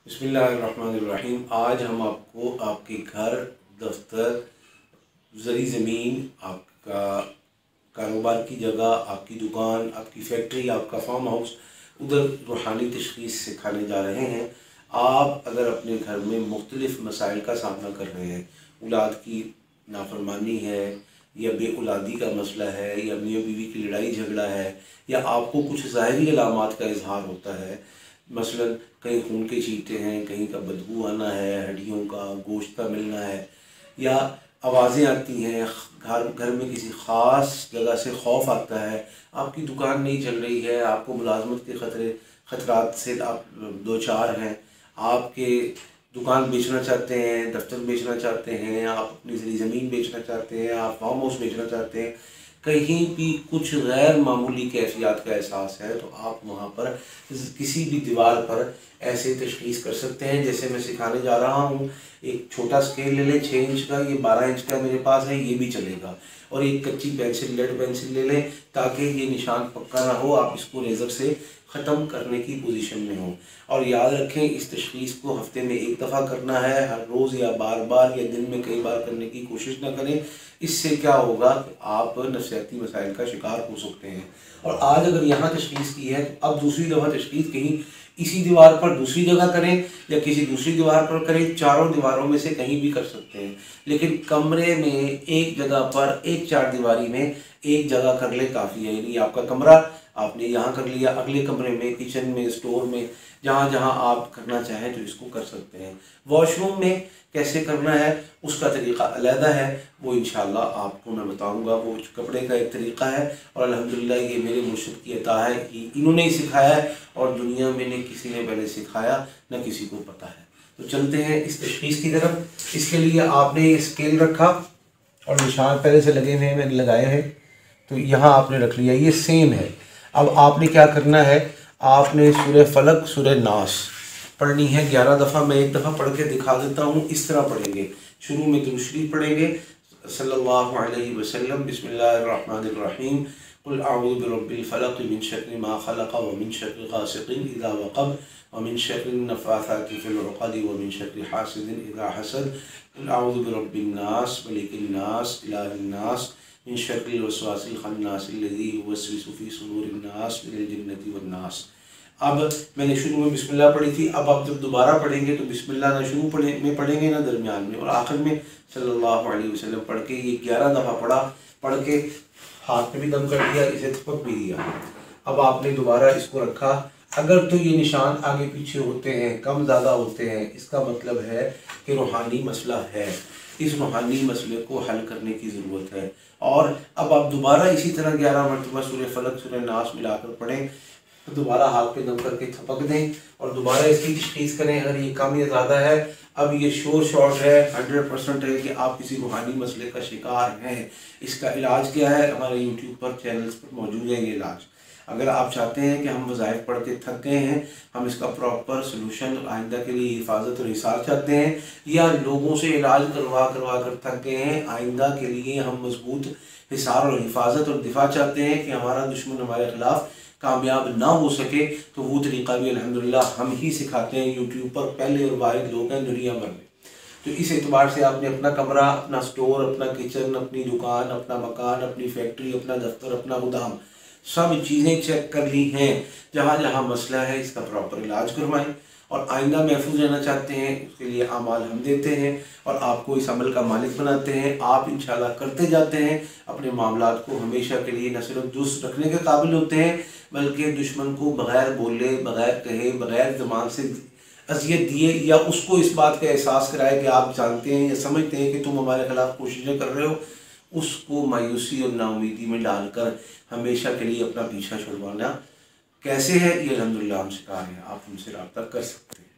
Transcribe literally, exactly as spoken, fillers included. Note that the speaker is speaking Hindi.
बिस्मिल्लाहिर्रहमानिर्रहीम। आज हम आपको आपके घर, दफ्तर, ज़री ज़मीन, आपका कारोबार की जगह, आपकी दुकान, आपकी फैक्ट्री, आपका फार्म हाउस, उधर रूहानी तशख़ीस सिखाने जा रहे हैं। आप अगर अपने घर में मुख्तलिफ़ मसाइल का सामना कर रहे हैं, औलाद की नाफरमानी है या बे औलादी का मसला है या मियाँ बीवी की लड़ाई झगड़ा है या आपको कुछ ज़ाहिरी अलामात का इजहार होता है, मसलन कहीं खून के छींटे हैं, कहीं का बदबू आना है, हड्डियों का गोश्त का मिलना है या आवाज़ें आती हैं, घर घर में किसी ख़ास जगह से खौफ आता है, आपकी दुकान नहीं चल रही है, आपको मुलाजमत के ख़तरे ख़तरात से आप दो चार हैं, आपके दुकान बेचना चाहते हैं, दफ्तर बेचना चाहते हैं, आप अपनी ज़मीन बेचना चाहते हैं, आप फार्म हाउस बेचना चाहते हैं, कहीं भी कुछ गैर मामूली कैफियत का एहसास है तो आप वहाँ पर किसी भी दीवार पर ऐसे तशख़ीस कर सकते हैं जैसे मैं सिखाने जा रहा हूँ। एक छोटा स्केल ले लें, छः इंच का, ये बारह इंच का मेरे पास है, ये भी चलेगा। और एक कच्ची पेंसिल, लेड पेंसिल ले लें ताकि ये निशान पक्का ना हो, आप इसको रेज़र से ख़त्म करने की पोजीशन में हो। और याद रखें, इस तशख़ीस को हफ्ते में एक दफ़ा करना है, हर रोज़ या बार बार या दिन में कई बार करने की कोशिश ना करें। इससे क्या होगा कि आप नफसियाती मसाइल का शिकार हो सकते हैं। और आज अगर यहाँ तशख़ीस की है तो अब दूसरी दफ़ा तशख़ीस कहीं इसी दीवार पर दूसरी जगह करें या किसी दूसरी दीवार पर करें, चारों दीवारों में से कहीं भी कर सकते हैं, लेकिन कमरे में एक जगह पर एक चार दीवारी में एक जगह कर ले काफ़ी है। यानी आपका कमरा आपने यहाँ कर लिया, अगले कमरे में, किचन में, स्टोर में, जहाँ जहाँ आप करना चाहें तो इसको कर सकते हैं। वॉशरूम में कैसे करना है उसका तरीक़ा अलहदा है, वो इंशाअल्लाह आपको मैं बताऊंगा। वो कपड़े का एक तरीक़ा है और अल्हम्दुलिल्लाह ये मेरे मुर्शिद की अता है कि इन्होंने ही सिखाया है और दुनिया में ने किसी ने पहले सिखाया न किसी को पता है। तो चलते हैं इस तशख़ीस की तरफ। इसके लिए आपने ये स्केल रखा और निशान पहले से लगे हुए हैं, मैंने लगाए हैं, तो यहाँ आपने रख लिया, ये सेम है। अब आपने क्या करना है, आपने सूरह फलक, सूरह नास पढ़नी है ग्यारह दफ़ा। मैं एक दफ़ा पढ़ के दिखा देता हूँ, इस तरह पढ़ेंगे। शुरू में दुरूद शरीफ पढ़ेंगे, सल्लल्लाहु अलैहि वसल्लम, बिस्मिल्लाहिर्रहमानिर्रहीम, कुल अऊज़ु बिरब्बिल फलक़ मिन शर्रि मा खलक़ व मिन शर्रि गासिक़िन इज़ा वक़ब व मिन शर्रि नफ़्फ़ाथाति फ़िल उक़द व मिन शर्रि हासिदिन इज़ा हसद, कुल अऊज़ु बिरब्बिन नास मलिकिन नास इलाहिन नास मिन शर्रिल वस्वासिल खन्नास अल्लज़ी युवस्विसु फ़ी सुदूरिन नास मिनल जिन्नति वन नास। अब मैंने शुरू में बिस्मिल्लाह पढ़ी थी, अब आप जब दोबारा पढ़ेंगे तो बिस्मिल्लाह ना शुरू पढ़े में पढ़ेंगे ना दरमियान में, और आखिर में सल्लल्लाहु अलैहि वसल्लम पढ़ के ये ग्यारह दफ़ा पढ़ा, पढ़ के हाथ में भी दम कर दिया, इसे थपक भी दिया। अब आपने दोबारा इसको रखा। अगर तो ये निशान आगे पीछे होते हैं, कम ज़्यादा होते हैं, इसका मतलब है कि रूहानी मसला है, इस रूहानी मसले को हल करने की ज़रूरत है। और अब आप दोबारा इसी तरह ग्यारह मरतबा सूरह फलक, सूरह नास मिलाकर पढ़ें, तो दोबारा हाथ पे दम करके थपक दें और दोबारा इसकी तशख़ीस करें अगर ये कम या ज़्यादा है। अब ये शोर शॉर्ट है, हंड्रेड परसेंट है कि आप किसी रूहानी मसले का शिकार हैं। इसका इलाज क्या है, हमारे यूट्यूब पर चैनल्स पर मौजूद है ये इलाज। अगर आप चाहते हैं कि हम वज़ाइफ पढ़ के थक गए हैं, हम इसका प्रॉपर सोल्यूशन आइंदा के लिए हिफाजत और हिसार चाहते हैं, या लोगों से इलाज करवा करवा कर थक गए हैं, आइंदा के लिए हम मजबूत हिसार और हिफाजत और दिफा चाहते हैं कि हमारा दुश्मन हमारे ख़िलाफ़ कामयाब ना हो सके, तो वो तरीक़ा भी अल्हम्दुलिल्लाह हम ही सिखाते हैं। यूट्यूब पर पहले और वाहिद लोग हैं दुनिया भर में। तो इस एतबार से आपने अपना कमरा, अपना स्टोर, अपना किचन, अपनी दुकान, अपना मकान, अपनी फैक्ट्री, अपना दफ्तर, अपना गोदाम, सब चीज़ें चेक कर ली हैं। जहाँ जहाँ मसला है इसका प्रॉपर इलाज करवाएं और आइंदा महफूज रहना चाहते हैं, उसके लिए अमाल हम देते हैं और आपको इस अमल का मालिक बनाते हैं। आप इंशाल्लाह करते जाते हैं, अपने मामलात को हमेशा के लिए न सिर्फ दुरुस्त रखने के काबिल होते हैं, बल्कि दुश्मन को बग़ैर बोले, बग़ैर कहे, बग़ैर ज़बान से अज़ियत दिए या उसको इस बात का एहसास कराए कि आप जानते हैं या समझते हैं कि तुम हमारे ख़िलाफ़ कोशिशें कर रहे हो, उसको मायूसी और नाउमीदी में डालकर हमेशा के लिए अपना पीछा छुड़वाना कैसे है, ये अल्हम्दुलिल्लाह हम सिखा रहे हैं। आप हमसे रब्ता कर सकते हैं।